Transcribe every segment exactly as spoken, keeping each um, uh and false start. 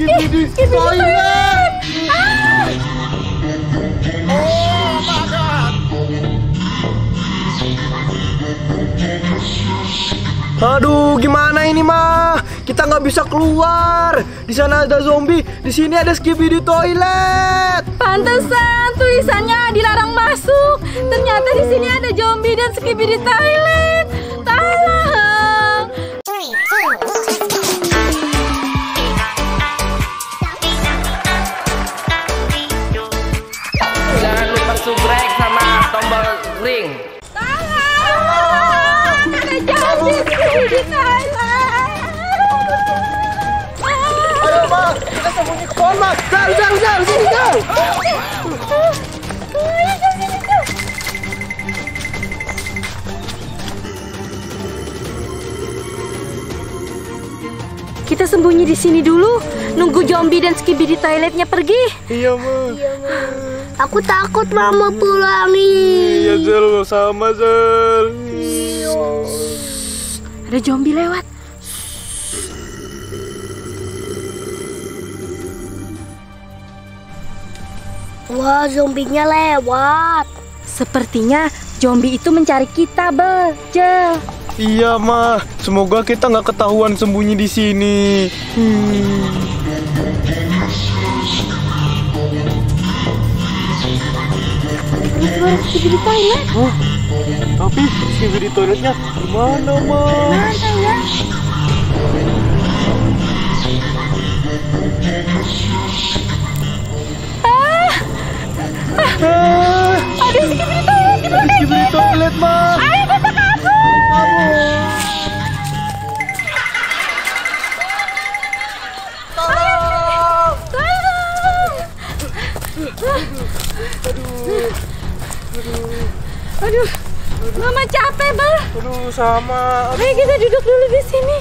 Skibidi toilet. Ah. Oh my god. Aduh, gimana ini mah? Kita nggak bisa keluar. Di sana ada zombie, di sini ada Skibidi toilet. Pantesan tulisannya dilarang masuk. Ternyata di sini ada zombie dan Skibidi toilet. Tolong. Jangan lupa subscribe sama tombol ring. Tolong. Ada zombie Skibidi toilet. Ayo, Ma, kita sembunyi ke pohon, Ma. Jal, jal, jal, sini, jal. Kita sembunyi di sini dulu, nunggu zombie dan Skibidi toiletnya pergi. Iya, Ma. Aku takut mama pulang nih. Iya, Zal, sama, Zal. Ada zombie lewat. Wah, zombinya lewat. Sepertinya zombie itu mencari kita, Bel. Jel. Iya, Ma. Semoga kita nggak ketahuan sembunyi di sini. Hmm. Suara Skibidi toilet. Oh, tapi Skibidi toiletnya di mana, Ma? Mana ya? Ah, Ada Skibidi toilet di ada Skibidi toilet, Ma. Ayo kita kabur. Tolong. Aduh, Mama capek, Bel. Aduh, sama. Ayo kita duduk dulu di sini.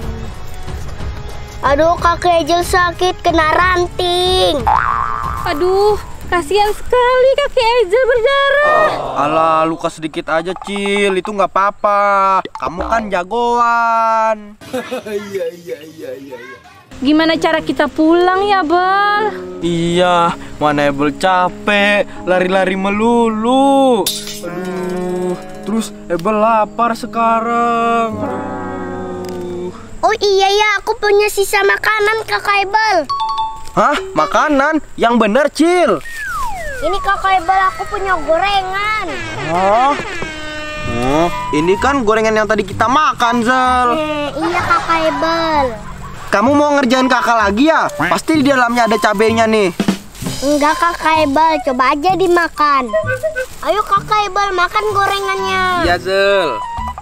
Aduh, kakek Ejel sakit kena ranting. Aduh, kasihan sekali kakek Ejel berdarah. Alah, luka sedikit aja, Cil. Itu nggak apa-apa. Kamu kan jagoan. Iya, iya, iya, iya. Gimana cara kita pulang ya, Bel? Iya, mana Ebel capek, lari-lari melulu. Aduh, terus Ebel lapar sekarang. Aduh. Oh iya ya, aku punya sisa makanan kakak Ebel. Hah? Makanan? Yang bener, Cil. Ini kakak Ebel, aku punya gorengan. Hah? Oh, ini kan gorengan yang tadi kita makan, Zal. Hmm, iya kakak Ebel. Kamu mau ngerjain kakak lagi ya? Pasti di dalamnya ada cabenya nih. Enggak kakak Ebel, coba aja dimakan. Ayo kakak Ebel, makan gorengannya. Iya, Zal.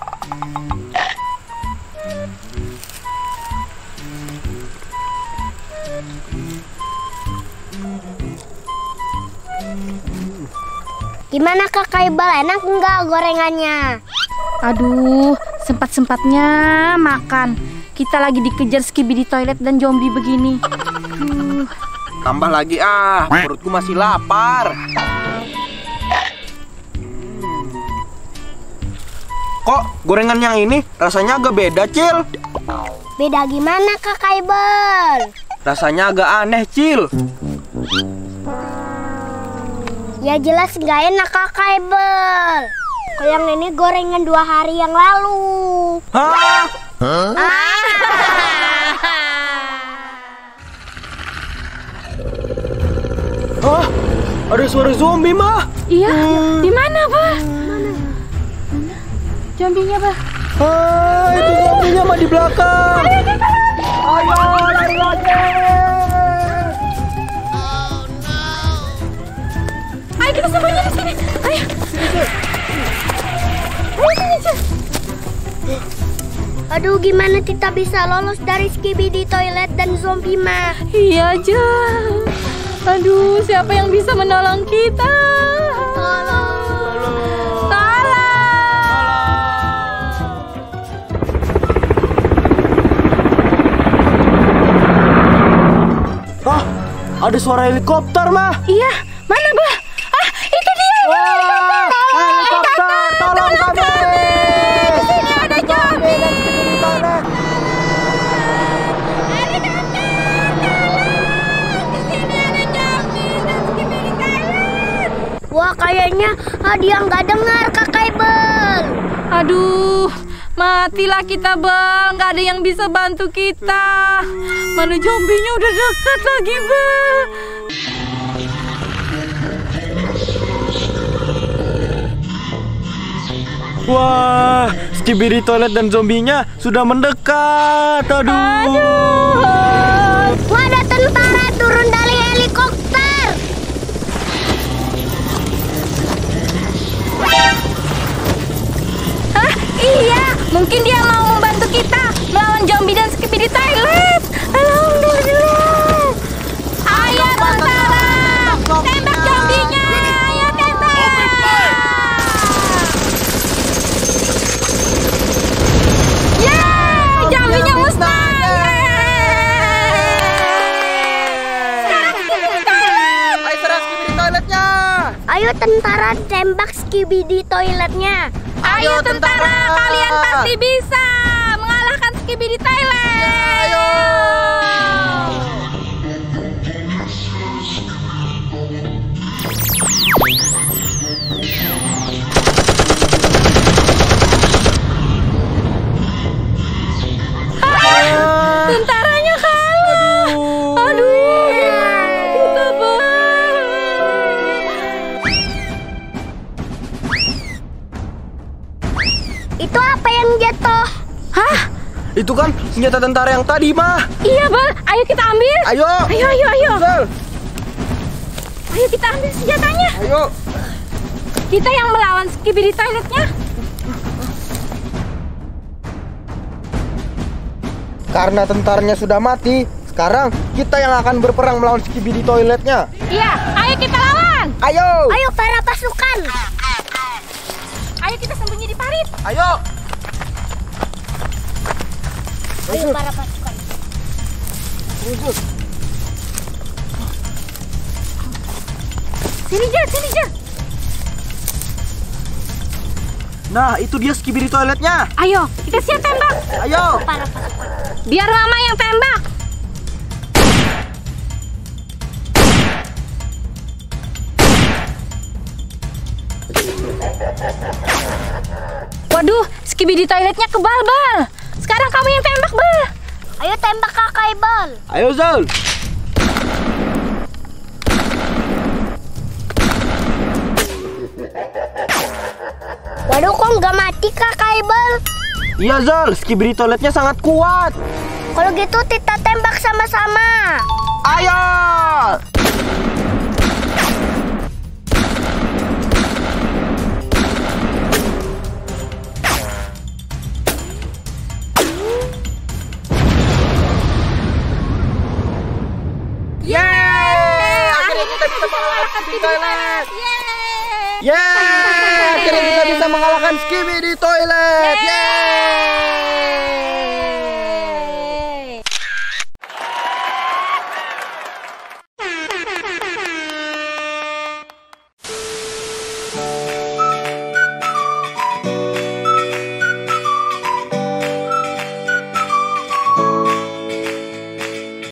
Gimana kakak Ebel, enak enggak gorengannya? Aduh, sempat-sempatnya makan. Kita lagi dikejar Skibidi toilet dan zombie begini. Uh. Tambah lagi ah, perutku masih lapar. Kok gorengan yang ini rasanya agak beda, Cil? Beda gimana kakak Ebel? Rasanya agak aneh, Cil. Ya jelas nggak enak kakak Ebel. Kalau yang ini gorengan dua hari yang lalu. Hah? Hah? Ada suara zombie, Ma. Iya, di mana, Pak? Mana? Zombinya, Pak? Ah, itu zombinya mah di belakang. Ayo, lari lagi. Ayo kita sembunyi di sini. Ayo. Ayo sini, Cil. Aduh, gimana kita bisa lolos dari Skibidi toilet dan zombie mah? Iya, Jal. Aduh, siapa yang bisa menolong kita? Tolong. Ah, ada suara helikopter, Ma. Iya, mana, Bah? Ah, itu dia. Wah, helikopter, tolong kami. Di sini ada zombie. Helikopter, tolong. teriaknya. Ah, dia nggak dengar Kak Kaibel. Aduh, matilah kita Bal, nggak ada yang bisa bantu kita. Mana zombinya udah dekat lagi Bal. Wah, Skibidi Toilet dan zombinya sudah mendekat. Aduh. Aduh. Wah, ada tentara turun dari helikopter. Hah, iya, mungkin dia mau membantu kita melawan zombie dan Skibidi Toilet. Alhamdulillah. Ayo tentara, tembak zombinya. Ayo tembak. Yeay, zombinya musnah. Ayo serang Skibidi Toiletnya. Ayo tentara tembak Skibidi Toiletnya. Ayo tentara, kalian pasti bisa mengalahkan Skibidi Toilet. Ayo. Tentaranya kalah. Aduh, kita bang. Itu apa yang jatuh? Hah? Itu kan senjata tentara yang tadi, mah. Iya Bal, ayo kita ambil. Ayo. Ayo, ayo, ayo. Zal. Ayo kita ambil senjatanya. Ayo. Kita yang melawan Skibidi Toiletnya. Karena tentaranya sudah mati, sekarang kita yang akan berperang melawan Skibidi Toiletnya. Iya, ayo kita lawan. Ayo. Ayo para pasukan. Ayo kita sembunyi di parit. Ayo. Ayo para pasukan. Sini Jal, sini Jal. Nah, itu dia Skibidi Toiletnya. Ayo, kita siap tembak. Ayo. Para pasukan. Biar Mama yang tembak. Waduh, Skibidi Toiletnya kebal, Bal. Sekarang kamu yang tembak, Bal. Ayo tembak Kak Kaibel. Ayo, Zal. Waduh, kok nggak mati Kak Kaibel? Iya, Zal. Skibidi Toiletnya sangat kuat. Kalau gitu kita tembak sama-sama. Ayo. Yeay! Akhirnya kita bisa mengalahkan Skibidi Toilet. Yeay! Akhirnya kita bisa mengalahkan Skibidi Toilet. Yeay!